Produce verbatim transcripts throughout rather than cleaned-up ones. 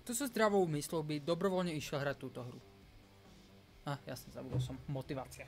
Kto so zdravou myslou by dobrovoľne išiel hrať túto hru? Ah, jasne, zabudol som. Motivácia.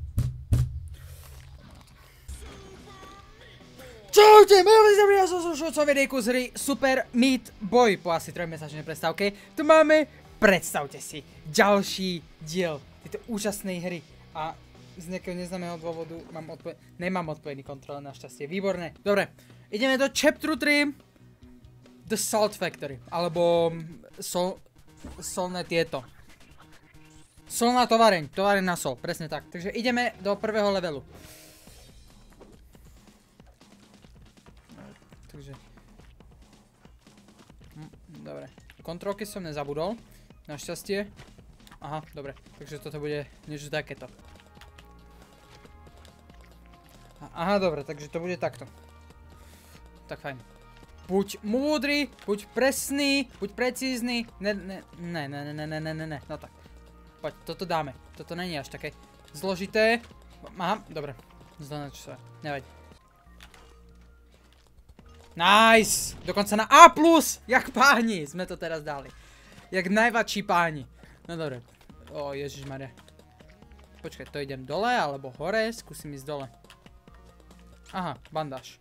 Čaute, ja som šocový kus hry Super Meat Boy po asi trojmesačnej prestávke. Tu máme, predstavte si, ďalší diel tejto úžasnej hry. A z nejakého neznámeho dôvodu mám odpoveď, nemám odpovedný kontrol, našťastie. Výborné. Dobre, ideme do Chapter tri. The Salt Factory. Alebo sol, solné tieto. Solná tovareň. Tovareň na sol. Presne tak. Takže ideme do prvého levelu. Takže... Dobre. Kontrolky som nezabudol. Našťastie. Aha, dobre. Takže toto bude niečo takéto. Aha, dobre. Takže to bude takto. Tak fajn. Buď múdry, buď presný, buď precízny. Ne, ne, ne, ne, ne, ne, ne, ne, ne. No tak. Poď, toto dáme. Toto není až také zložité. Aha, dobre. Zlené čo sa. Nevadí. Nice! Dokonca na A plus! Jak páni sme to teraz dali. Jak najväčší páni. No dobre. O, ježišmaria. Počkaj, to idem dole alebo hore? Skúsim ísť dole. Aha, bandáž.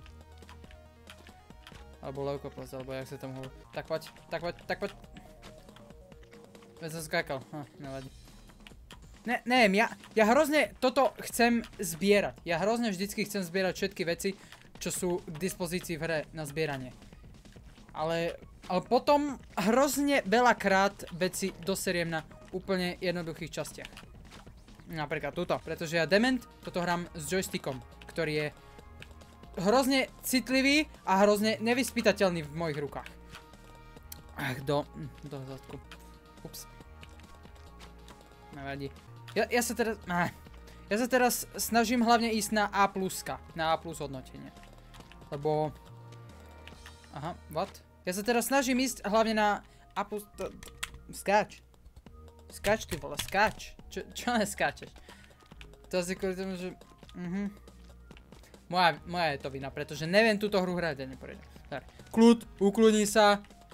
Alebo leukoplast, alebo jak sa tomu hovorí. Tak poď, tak poď, tak poď. Veď som skákal. Hm, nevadí. Ne, neviem, ja, ja hrozne toto chcem zbierať. Ja hrozne vždycky chcem zbierať všetky veci, čo sú k dispozícii v hre na zbieranie. Ale, ale potom hrozne veľakrát veci doseriem na úplne jednoduchých častiach. Napríklad túto, pretože ja dement toto hrám s joystickom, ktorý je hrozne citlivý a hrozne nevyspytateľný v mojich rukách. Ach, do... do zadku. Ups. Nevadí. Ja, ja sa teraz... Ah, ja sa teraz snažím hlavne ísť na A pluska. Na A plus hodnotenie. Lebo... Aha, what? Ja sa teraz snažím ísť hlavne na A plus... To... Skáč. Skáč, ty vole, skáč. Čo, čo neskáčeš? To asi kvôli tomu, že... Mhm. Moja, moja je to vina, pretože neviem túto hru hrať a neporiadne. Kľud, ukludni sa.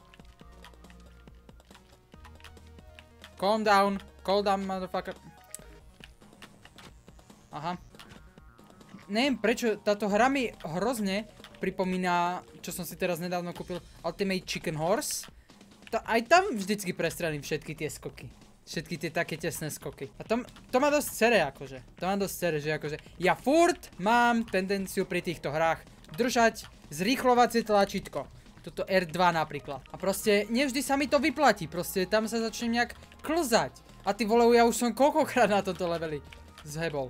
Calm down. Calm down, motherfucker. Aha. Neviem prečo, táto hra mi hrozne pripomína, čo som si teraz nedávno kúpil, Ultimate Chicken Horse. To, aj tam vždycky prestrelím všetky tie skoky. Všetky tie také tesné skoky. A to, to ma dosť cere, akože. To ma dosť cere, že akože ja furt mám tendenciu pri týchto hrách držať zrýchlovacie tlačítko. Toto er dva napríklad. A proste nevždy sa mi to vyplatí. Proste tam sa začnem nejak klzať. A ty vole, ja už som koľkokrát na toto leveli zhebol.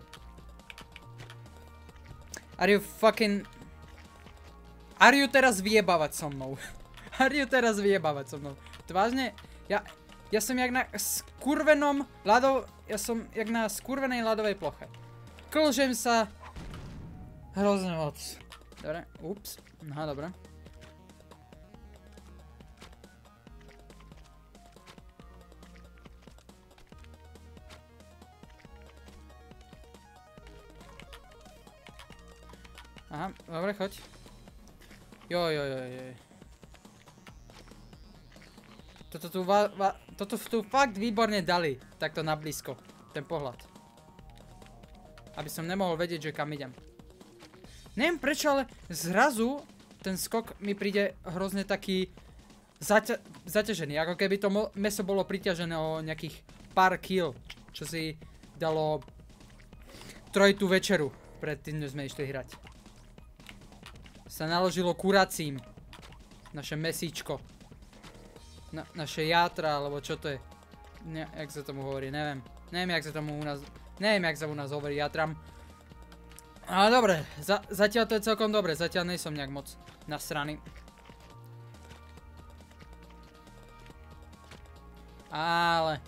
Are you fucking... Are you teraz vyjebávať so mnou? Are you teraz vyjebávať so mnou? To vážne? Ja... Ja som jak na skurvenom ľadov... Ja som jak na skurvenej ľadovej ploche. Klžem sa... Hrozne moc. Dobre, ups. Aha, dobre. Aha, dobre, choď. Jo, jo, jo, jo. Toto tu, va, va, toto tu fakt výborne dali, takto na blízko, ten pohľad. Aby som nemohol vedieť, že kam idem. Neviem prečo, ale zrazu ten skok mi príde hrozne taký zaťa zaťažený. Ako keby to mäso bolo priťažené o nejakých pár kil, čo si dalo trojitú večeru pred tým, než sme išli hrať. Sa naložilo kuracím naše mesíčko. Na, naše játra, alebo čo to je? Ne, jak sa tomu hovorí, neviem. Neviem, jak sa tomu u nás... Neviem, jak sa u nás hovorí játram. Ale dobre, za, zatiaľ to je celkom dobre, zatiaľ nejsom nejak moc nasraný. Ale...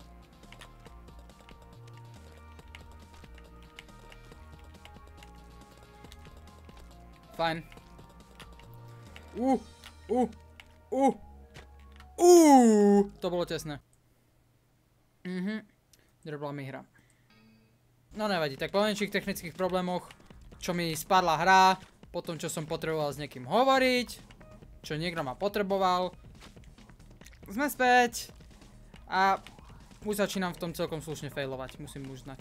Fajn. Uh, uh, uh. Uuuu, to bolo tesné. Mhm, drbla mi hra. No nevadí, tak po menších technických problémoch, čo mi spadla hra, potom čo som potreboval s niekým hovoriť, čo niekto ma potreboval, Sme späť. A už začínam v tom celkom slušne failovať, musím uznať.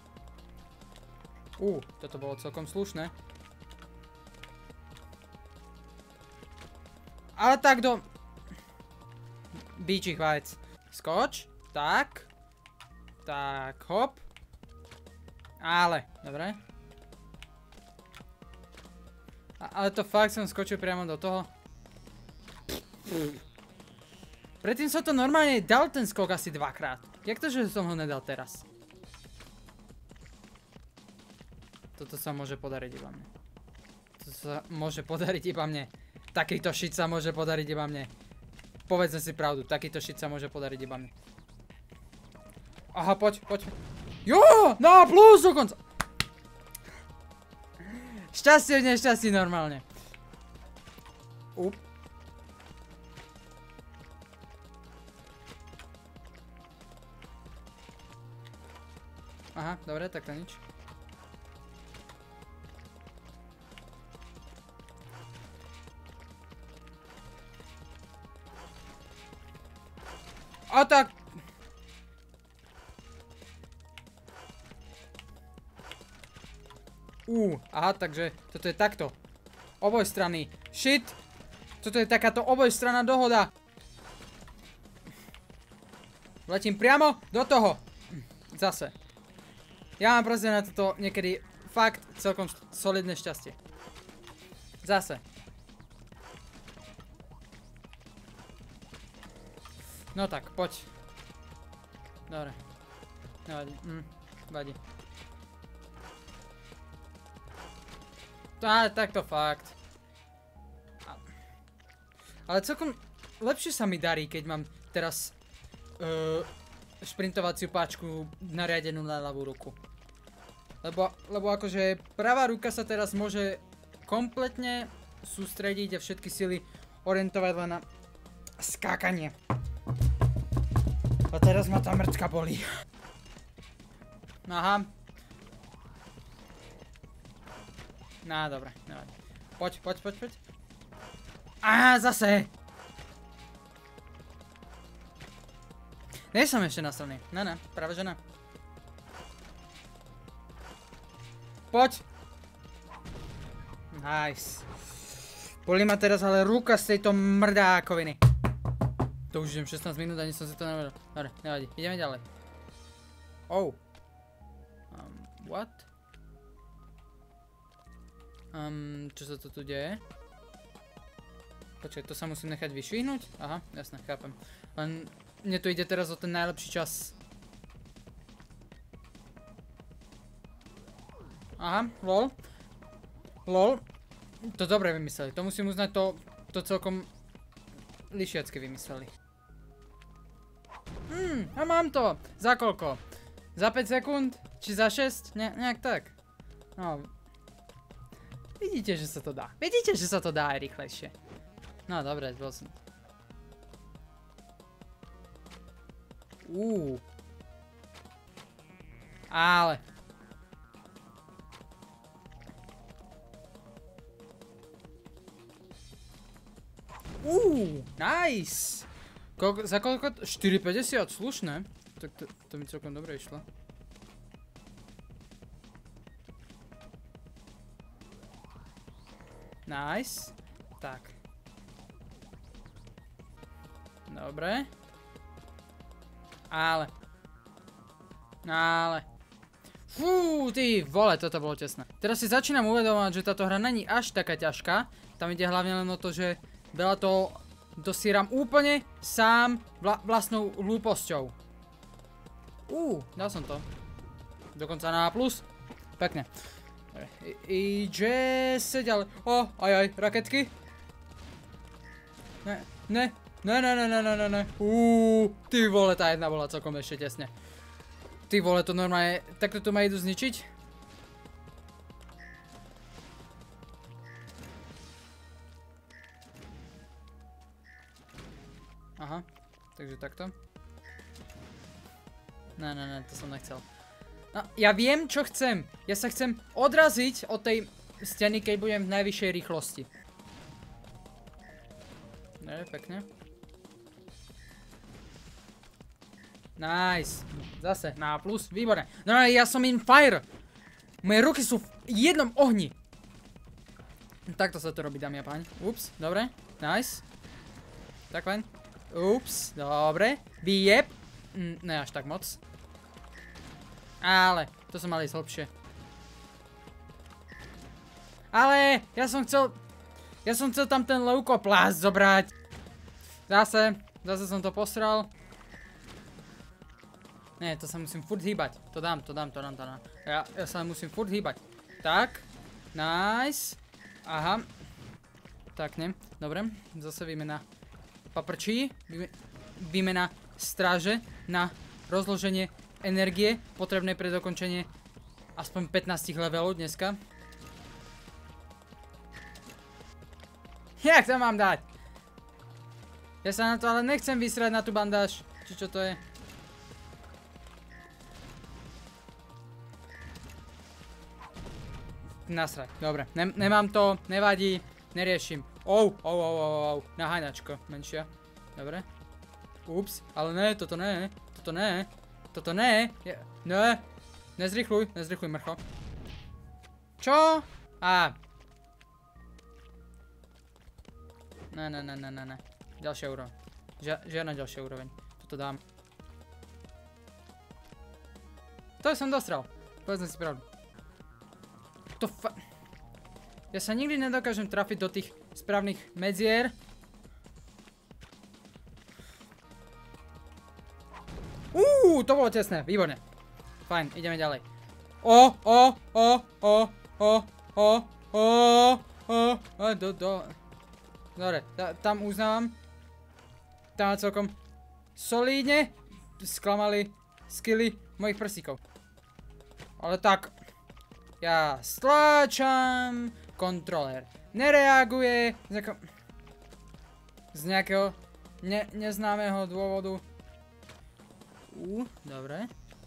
Ú, toto bolo celkom slušné. Ale tak do... Bíčich vajec. Skoč. Tak. Tak, hop. Ale, dobre. A, ale to fakt som skočil priamo do toho. Predtým som to normálne dal ten skok asi dvakrát. Jak to, že som ho nedal teraz? Toto sa môže podariť iba mne. Toto sa môže podariť iba mne. Takýto shit sa môže podariť iba mne. Povedzme si pravdu, takýto shit sa môže podariť iba mne. Aha, poď, poď. Jo, na plus dokonca. Šťastie v nešťastí normálne. Up. Aha, dobre, tak to nič. A tak. Ú, aha, takže toto je takto. Obojstranný. Shit. Toto je takáto obojstranná dohoda. Letím priamo do toho. Zase. Ja mám proste na toto niekedy fakt celkom solidné šťastie. Zase. No tak, poď. Dobre. Nevadí. Hm, vadí. Á, takto fakt. Ale celkom lepšie sa mi darí, keď mám teraz uh, šprintovaciu páčku nariadenú na ľavú ruku. Lebo, lebo akože pravá ruka sa teraz môže kompletne sústrediť a všetky sily orientovať len na skákanie. A teraz ma tá mŕtka bolí. Aha. No, dobre, nevadí. Poď, poď, poď, poď. Á, zase! Nie som ešte nasilný. Ne, ne, práve že ne. Poď! Nice. Bolí ma teraz ale ruka z tejto mrdákoviny. To už idem šestnásť minút, ani som si to nevedel. Dobre, nevadí, ideme ďalej. Oh. Um, what? Um, čo sa to tu deje? Počkaj, to sa musím nechať vyšvihnúť? Aha, jasne, chápem. Len mne tu ide teraz o ten najlepší čas. Aha, lol. Lol. To dobre vymysleli, to musím uznať, to, to celkom lišiacky vymysleli. Hmm, a mám to. Za koľko? Za päť sekúnd? Či za šesť? Ne, nejak tak. No. Vidíte, že sa to dá. Vidíte, že sa to dá aj rýchlejšie. No, dobre, bol som. Uuu. Ale. Uuu, nice. Koľko, za koľko? štyri päťdesiat, slušné. Tak to, to mi celkom dobre išlo. Nice. Tak. Dobre. Ale. Ale. Fú, ty vole, toto bolo tesné. Teraz si začínam uvedomovať, že táto hra není až taká ťažká. Tam ide hlavne len o to, že veľa to dosieram úplne sám vla vlastnou hlúposťou. Uú, dal som to. Dokonca na plus. Pekne. Ide sa ďalej. O, aj aj, raketky. Ne, ne, ne, ne, ne, ne, ne, ne. Uuu, ty vole, tá jedna bola celkom ešte tesne. Ty vole, to normálne, takto tu ma idú zničiť? Aha, takže takto. Ne, ne, ne, to som nechcel. No, ja viem, čo chcem. Ja sa chcem odraziť od tej steny, keď budem v najvyššej rýchlosti. Ne, pekne. Nice. Zase, na plus, výborné. No ja som in fire. Moje ruky sú v jednom ohni. Takto sa to robí, dámy a páni. Ups, dobre, nice. Tak len. Ups, dobre. Vyjeb. Mm, ne až tak moc. Ale, to som mal ísť hlbšie. Ale, ja som chcel... Ja som chcel tam ten leukoplast zobrať. Zase, zase som to posral. Nie, to sa musím furt hýbať. To dám, to dám, to dám, to dám. Ja, ja sa musím furt hýbať. Tak. Nice. Aha. Tak, ne. Dobre. Zase výmena paprčí. Výmena stráže na rozloženie energie potrebné pre dokončenie aspoň pätnásť levelov dneska. Jak to mám dať? Ja sa na to ale nechcem vysrať na tú bandáž. Či čo to je? Nasrať, dobre. Nem nemám to, nevadí, neriešim. Ou, ou, ou, ou, ou. Naháňačko, menšia. Dobre. Ups, ale ne, toto ne, toto ne. Toto ne, je, ne. Nezrychluj, nezrychluj, mrcho. Čo? Á. Ne, ne, ne, ne, ne, ne. Ďalšia úroveň. Žia, žiadna ďalšia úroveň. Toto dám. To som dostral. Povedzme si pravdu. To fa... Ja sa nikdy nedokážem trafiť do tých správnych medzier. Uuu, to bolo tesné, výborne. Fajn, ideme ďalej. O, o, o, o, o, o, o, o, o, do, do. Dobre, tam uznávam. Tam celkom solídne sklamali skilly mojich prsíkov. Ale tak, ja stláčam, kontroler nereaguje z nejakého, z nejakého ne, neznámeho dôvodu. Ú, dobre.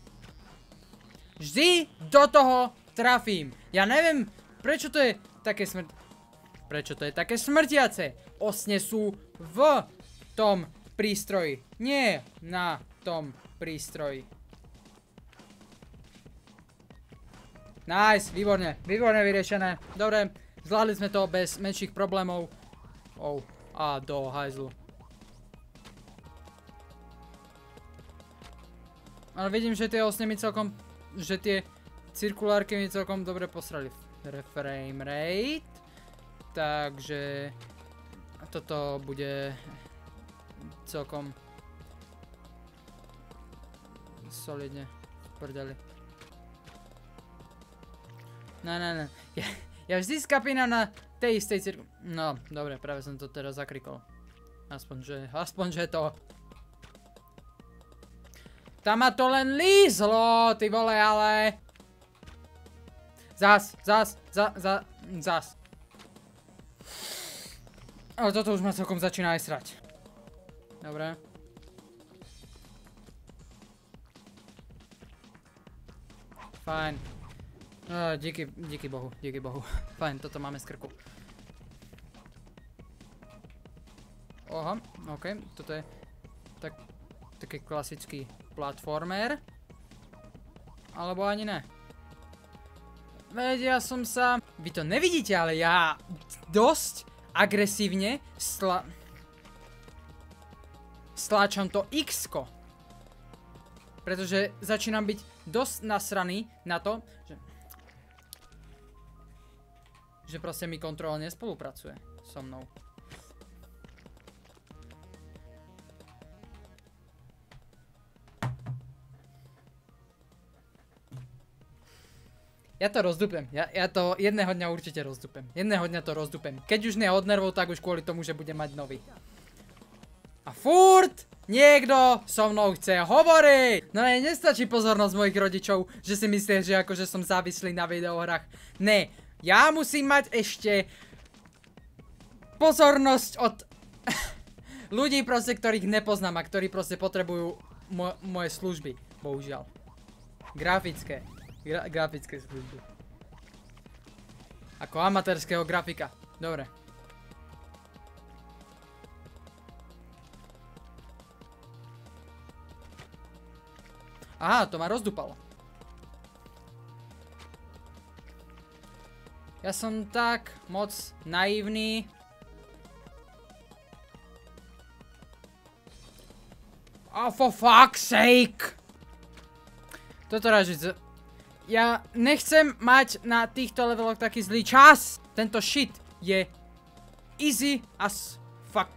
Vždy do toho trafím. Ja neviem, prečo to je také smrt... Prečo to je také smrtiace? Osne sú v tom prístroji. Nie na tom prístroji. Nice, výborne, výborne vyriešené. Dobre, zvládli sme to bez menších problémov. Oh, a do hajzlu. Ale vidím, že tie osne mi celkom, že tie cirkulárky mi celkom dobre posrali. Frame rate. Takže toto bude celkom solidne v prdeli. Ne, ne, ne. Ja, ja vždy skapínam na tej istej cirku... No, dobre, práve som to teraz zakrikol. Aspoň, že... Aspoň, že to... Tam ma to len lízlo, ty vole, ale... Zas, zas, za, za, zas. Ale toto už ma celkom začína aj srať. Dobre. Fajn. Oh, díky, díky bohu, díky bohu. Fajn, toto máme z krku. Oha, ok, toto je tak, taký klasický platformer. Alebo ani ne. Veď ja som sa... Vy to nevidíte, ale ja dosť agresívne stla... stláčam to X-ko. Pretože začínam byť dosť nasraný na to, že... že proste mi kontrola nespolupracuje so mnou. Ja to rozdupem, ja, ja to jedného dňa určite rozdupem. Jedného dňa to rozdupem. Keď už nie od nervov, tak už kvôli tomu, že budem mať nový. A furt niekto so mnou chce hovoriť. No ne, nestačí pozornosť mojich rodičov, že si myslia, že akože som závislý na videohrách. Ne, ja musím mať ešte pozornosť od ľudí proste, ktorých nepoznám a ktorí proste potrebujú mo moje služby. Bohužiaľ. Grafické. Gra grafické služby. Ako amatérskeho grafika. Dobre. Aha, to ma rozdupalo. Ja som tak moc naivný. Oh, for fuck's sake! Toto ražiť. Ja nechcem mať na týchto leveloch taký zlý čas. Tento shit je easy as fuck.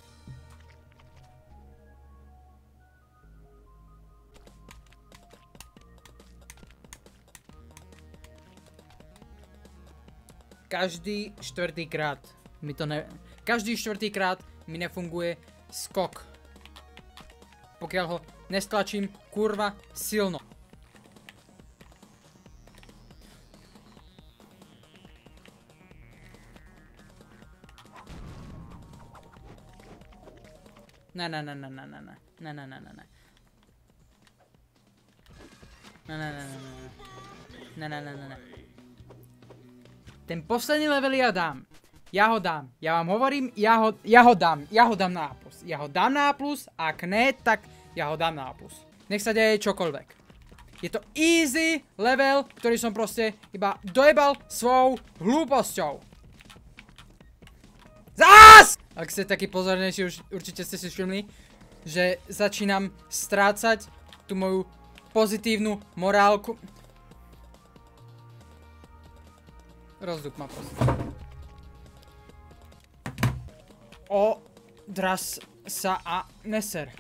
Každý štvrtý krát mi to ne... Každý štvrtý krát mi nefunguje skok. Pokiaľ ho nestlačím kurva silno. Ne, ne, ne, ne, ne, ne, ne, ne, ne, ne, ne, ne. Ne, ne, ne, ne, ne, ne. Ne, ne, ne, ne, ne. Ten posledný level ja dám. Ja ho dám. Ja vám hovorím, ja ho, ja ho dám. Ja ho dám na A plus. Ja ho dám na A plus, ak ne, tak ja ho dám na A plus. Nech sa deje čokoľvek. Je to easy level, ktorý som proste iba dojebal svojou hlúposťou. Zás! Ak ste takí pozornejší, už určite ste si všimli, že začínam strácať tú moju pozitívnu morálku. Rozdup ma prosím. Odraz sa a neser.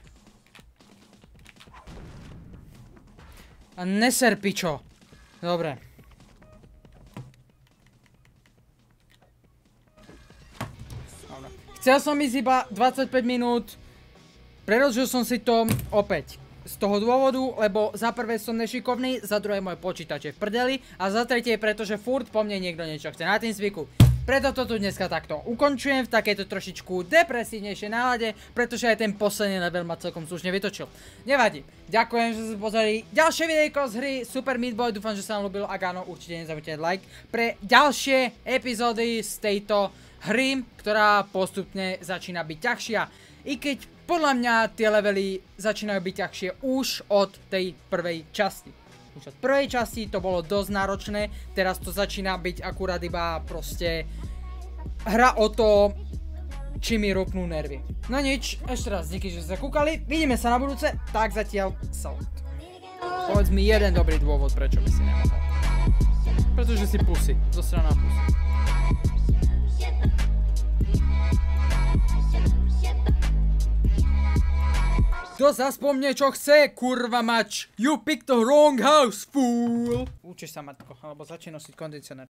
A neser, pičo. Dobre. Dobre. Chcel som ísť iba dvadsaťpäť minút. Preložil som si to opäť. Z toho dôvodu, lebo za prvé som nešikovný, za druhé môj počítač je v prdeli a za tretie, pretože furt po mne niekto niečo chce na tým zvyku. Preto to tu dneska takto ukončujem v takejto trošičku depresívnejšej nálade, pretože aj ten posledný level ma celkom slušne vytočil. Nevadí. Ďakujem, že ste pozreli ďalšie videjko z hry Super Meat Boy, dúfam, že sa vám ľúbilo, ak áno, určite nezabudnite like pre ďalšie epizódy z tejto hry, ktorá postupne začína byť ťažšia. I keď podľa mňa tie levely začínajú byť ťažšie už od tej prvej časti. Už od prvej časti to bolo dosť náročné, teraz to začína byť akurát iba proste hra o to, či mi rupnú nervy. No nič, ešte raz díky, že ste kúkali, vidíme sa na budúce, tak zatiaľ salut. Povedz mi jeden dobrý dôvod, prečo by si nemohol. Pretože si pusy, zo strana pusy. Kto zas po mne čo chce, kurva mač? You picked the wrong house, fool! Učíš sa, matko, alebo začni nosiť kondicionér.